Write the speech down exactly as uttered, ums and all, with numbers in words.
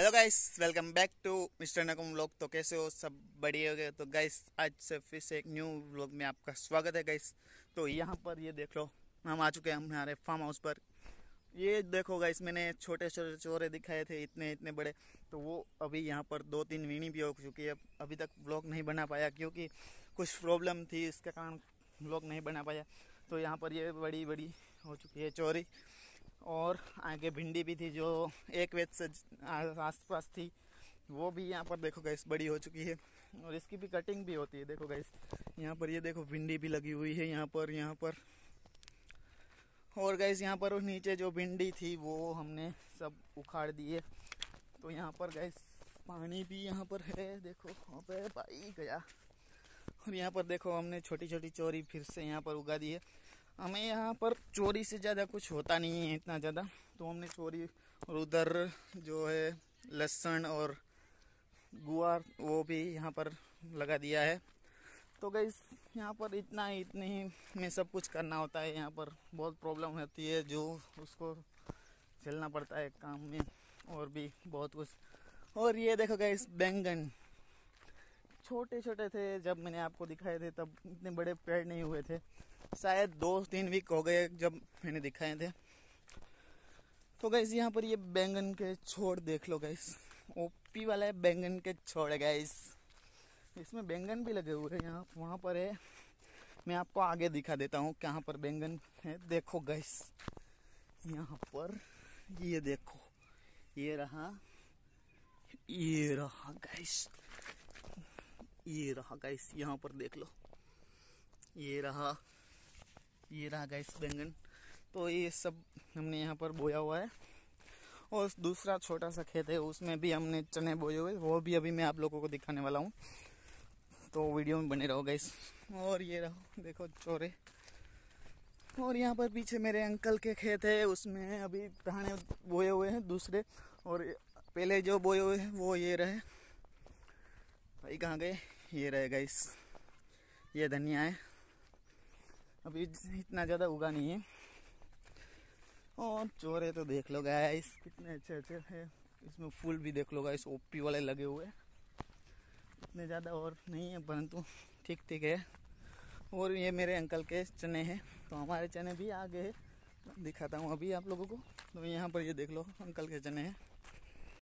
Hello guys, welcome back to mister Nakum vlog. तो कैसे हो? सब बढ़िया हो गए? तो गाइस आज से फिर से एक न्यू व्लॉग में आपका स्वागत है गाइस। तो यहाँ पर ये देख लो, हम आ चुके हैं हमारे फार्म हाउस पर। ये देखो गाइस, मैंने छोटे छोटे चोरे दिखाए थे, इतने इतने बड़े। तो वो अभी यहाँ पर दो तीन वीणी भी हो चुकी है। अभी तक व्लॉग नहीं बना पाया क्योंकि कुछ प्रॉब्लम थी, इसके कारण व्लॉग नहीं बना पाया। तो यहाँ पर ये बड़ी बड़ी हो चुकी है चोरी। और आगे भिंडी भी थी जो एक वेद से आस पास थी, वो भी यहाँ पर देखो गाइस बड़ी हो चुकी है। और इसकी भी कटिंग भी होती है। देखो गाइस, यहाँ पर ये देखो भिंडी भी लगी हुई है यहाँ पर यहाँ पर और गाइस यहाँ पर नीचे जो भिंडी थी वो हमने सब उखाड़ दी है। तो यहाँ पर गाइस पानी भी यहाँ पर है, देखो अबे भाई गया। और यहाँ पर देखो हमने छोटी छोटी चोरी फिर से यहाँ पर उगा दी है। हमें यहाँ पर चोरी से ज़्यादा कुछ होता नहीं है इतना ज़्यादा, तो हमने चोरी और उधर जो है लहसुन और गुआर वो भी यहाँ पर लगा दिया है। तो गाइस यहाँ पर इतना ही इतने ही में सब कुछ करना होता है। यहाँ पर बहुत प्रॉब्लम होती है जो उसको झेलना पड़ता है काम में, और भी बहुत कुछ। और ये देखो गाइस बैंगन छोटे छोटे थे जब मैंने आपको दिखाए थे, तब इतने बड़े पेड़ नहीं हुए थे। शायद दो तीन वीक हो गए जब मैंने दिखाए थे। तो गाइस यहाँ पर ये बैंगन के छोड़ देख लो गाइस, ओपी वाला है बैंगन के छोड़ है गाइस। इसमें बैंगन भी लगे हुए हैं, यहाँ वहाँ पर है। मैं आपको आगे दिखा देता हूँ कहाँ पर बैंगन है। देखो गाइस यहाँ पर ये देखो, ये रहा ये रहा गाइस, ये रहा गाइस, यहाँ पर देख लो, ये रहा ये रहा गाइस बैंगन। तो ये सब हमने यहाँ पर बोया हुआ है। और दूसरा छोटा सा खेत है, उसमें भी हमने चने बोए हुए, वो भी अभी मैं आप लोगों को दिखाने वाला हूँ। तो वीडियो में बने रहो गाइस। और ये रहो देखो चोरे। और यहाँ पर पीछे मेरे अंकल के खेत है, उसमें अभी धाने बोए हुए हैं दूसरे। और पहले जो बोए हुए हैं वो ये रहे भाई, कहाँ गए? ये रहे गाइस, ये धनिया है, अभी इतना ज़्यादा उगा नहीं है। और चोरे तो देख लो गाइस कितने अच्छे अच्छे हैं। इसमें फूल भी देख लो गाइस, ओपी वाले लगे हुए, इतने ज़्यादा और नहीं है परंतु ठीक ठीक है। और ये मेरे अंकल के चने हैं, तो हमारे चने भी आगे है, दिखाता हूँ अभी आप लोगों को। तो यहाँ पर ये देख लो अंकल के चने हैं।